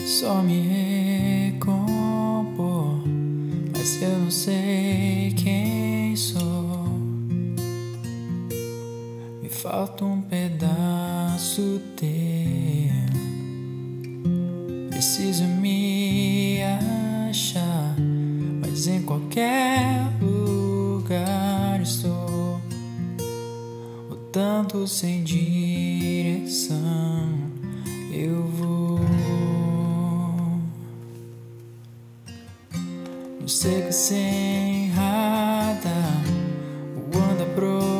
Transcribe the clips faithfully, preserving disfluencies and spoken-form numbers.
Só me recompor, mas eu não sei quem sou. Me falta um pedaço teu. Preciso me achar, mas em qualquer lugar estou. O tanto sem direção eu vou. No seco sem radar, o anda a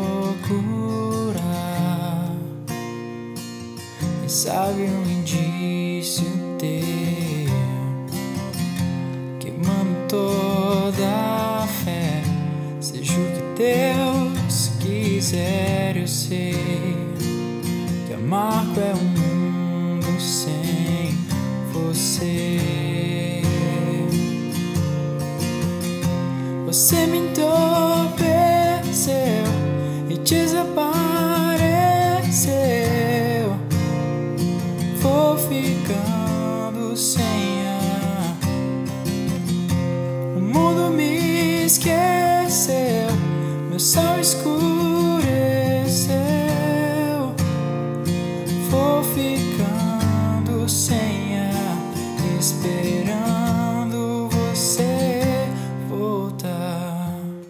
procurar. Quem sabe um indício teu, queimando toda a fé. Seja o que Deus quiser, eu sei que amargo é um mundo sem você. Você me entorpeceu e desapareceu. Vou ficando sem ar. O mundo me esqueceu, meu sol escureceu. Vou ficando sem ar, esperando você voltar.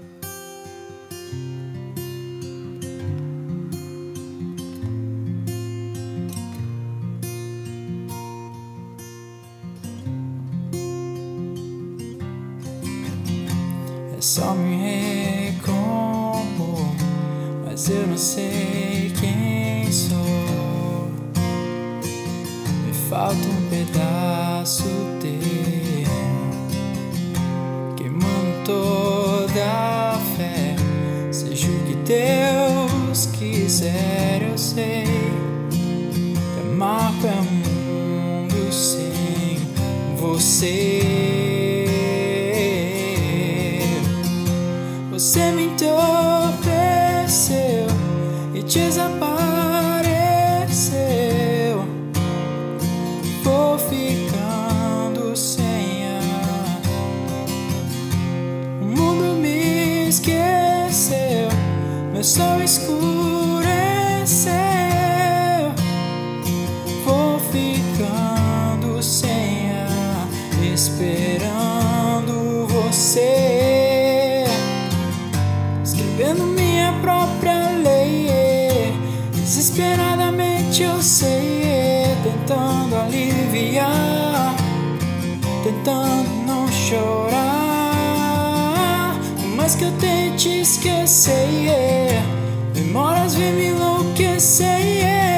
É só me recompor, mas eu não sei quem sou. Me falta um pedaço teu, queimando toda a fé. Seja o que Deus quiser, eu sei que amargo é um mundo sem você. Você me entorpeceu e desapareceu. Vou ficando sem ar. O mundo me esqueceu, meu sol escureceu. Vou ficando sem ar, esperando você. Escrevendo minha própria lei, desesperadamente eu sei, tentando aliviar, tentando não chorar. Por mais que eu tente esquecer, memórias vêm me enlouquecer.